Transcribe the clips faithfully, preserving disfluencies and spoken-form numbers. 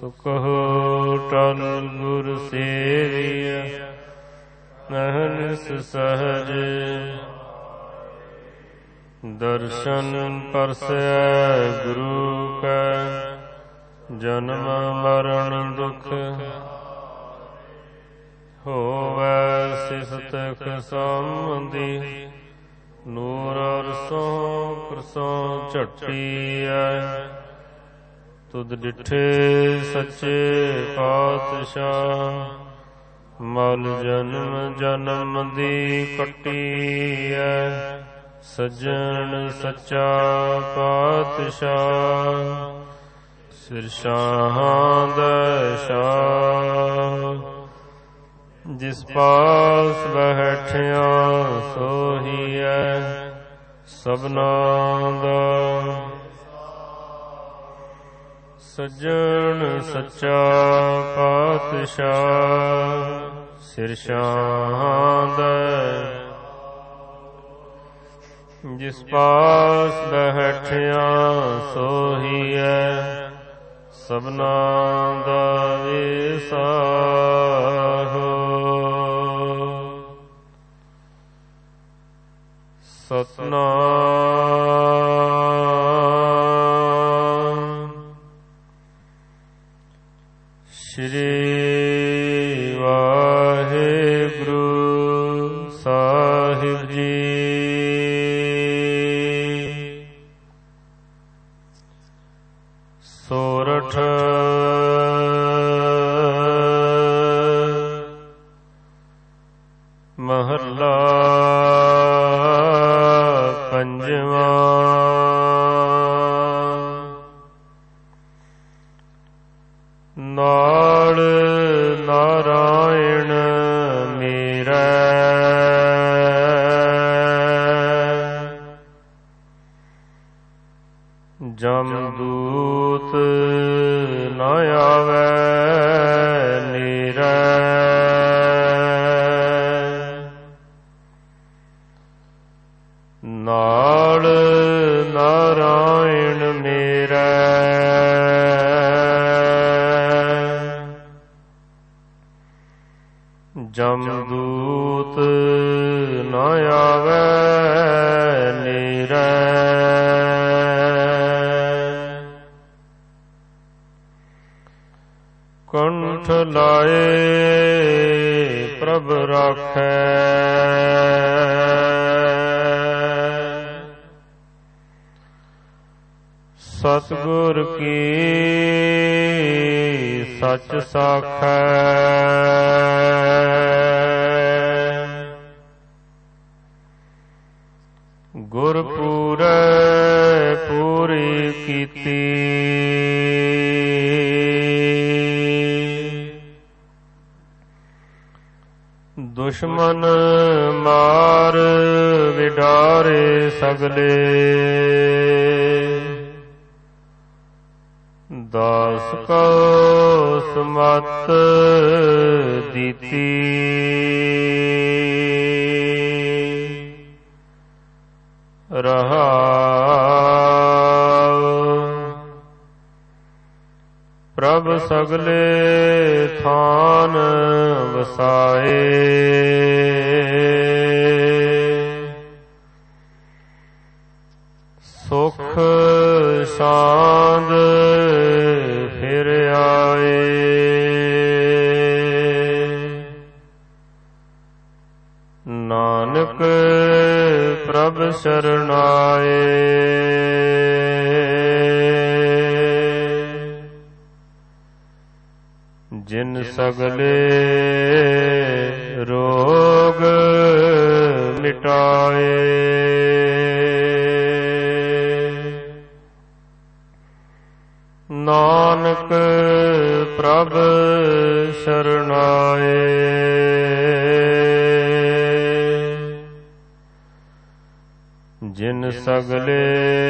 ਸੁਖੋ ਟਲ ਗੁਰ ਸੇਵਿਆ ਅਹਨਿਸ ਸਹਜ ਦਰਸ਼ਨ ਪਰਸੈ ਗੁਰੂ ਕੈ ਜਨਮ ਮਰਨ ਦੁਖ ਹੋਵੈ ਸਿਸਤਕ ਸੰਬੰਧੀ ਨੂਰ ਅਰਸੋਂ ਕਰਸੋਂ ਝਟੀਐ ਤੁਧ ਡਿਠੇ ਸੱਚੇ ਪਾਤਸ਼ਾਹ ਮਲ ਜਨਮ ਜਨਮ ਦੀ ਕੱਟੀਐ ਸੱਜਣ ਸੱਚਾ ਪਾਤਸ਼ਾਹ ਸਿਰ ਸ਼ਾਹਾਂ ਦਾ ਸ਼ਾਹ ਜਿਸ ਪਾਸ ਬੈਠਿਆ ਸੋਹੀਐ ਸਭਨਾਂ ਦਾ ਸੱਜਣ ਸੱਚਾ ਪਾਤਸ਼ਾਹ ਸਿਰ ਸ਼ਾਹਾਂ ਦਾ ਜਿਸ ਪਾਸ ਬੈਠਿਆ ਸੋਹੀਐ ਸਭਨਾਂ ਦਾ ਵੇਸਾਹੋ ਸਤਨਾਮ ਸ਼੍ਰੀ ਵਾਹਿਗੁਰੂ ਸਾਹਿਬ ਜੀ। ਸੋਰਠ ਮਹੱਲਾ ਪੰਜਵਾਂ। ਨਾਲ ਨਾਰਾਇਣ ਮੇਰਾ ਜਮਦੂਤ ਨ ਆਵੈ ਨੀਰੈ ਨਾਲ ਨਾਰਾਇਣ ਮੇਰਾ ਜਮਦੂਤ ਨ ਆਵੈ ਨੀਰੈ ਕੰਠ ਲਾਏ ਪ੍ਰਭ ਰਾਖੈ ਸਤਿਗੁਰ ਕੀ ਸੱਚ ਸਾਖੈ ਗੁਰ ਪੂਰੈ ਪੂਰੀ ਕੀਤੀ ਦੁਸ਼ਮਨ ਮਾਰ ਵਿਡਾਰੇ ਸਗਲੇ ਦਾਸ ਕੋ ਸਮਤ ਦਿੱਤੀ ਰਹਾਉ ਪ੍ਰਭ ਸਗਲੇ ਥਾਨ ਵਸਾਏ ਸੁਖ ਸਾਂਦ ਫਿਰ ਆਏ ਨਾਨਕ ਪ੍ਰਭ ਸ਼ਰਨਾਏ ਜਿਨ ਸਗਲੇ ਰੋਗ ਮਿਟਾਏ ਨਾਨਕ ਪ੍ਰਭ ਸ਼ਰਨਾਏ ਜਿਨ ਸਗਲੇ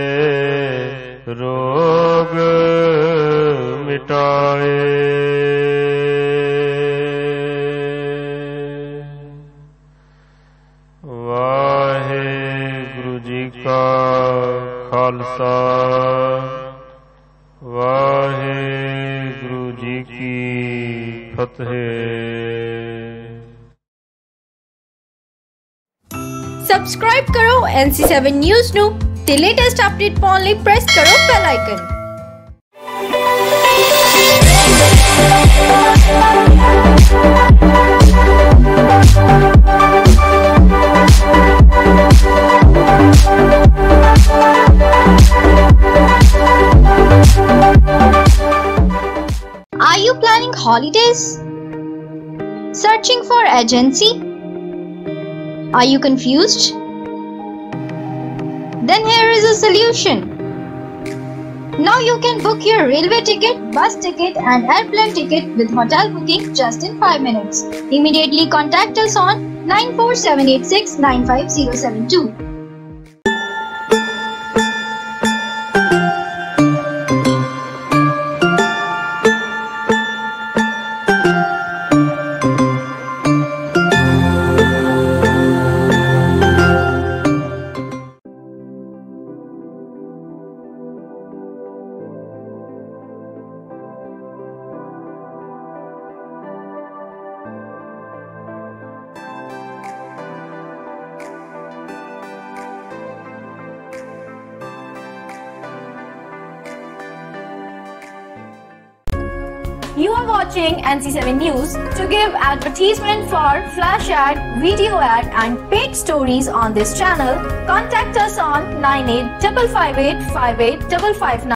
ਰੋਗ ਮਿਟਾਏ ਵਾਹਿਗੁਰੂ ਜੀ ਕਾ ਖਾਲਸਾ ਵਾਹਿਗੁਰੂ ਜੀ फतेह। सब्सक्राइब करो एन सी सेवन न्यूज़ નું તે લેટેસ્ટ અપડેટ પાવન ਲਈ પ્રેસ કરો bell icon. Are you planning holidays? Searching for agency? Are you confused? Then here is a solution. Now you can book your railway ticket, bus ticket and airplane ticket with hotel booking just in five minutes. Immediately contact us on nine four seven eight six nine five zero seven two. You are watching N C seven News. To give advertisement for flash ad, video ad and paid stories on this channel, contact us on nine eight five five eight five eight five five nine.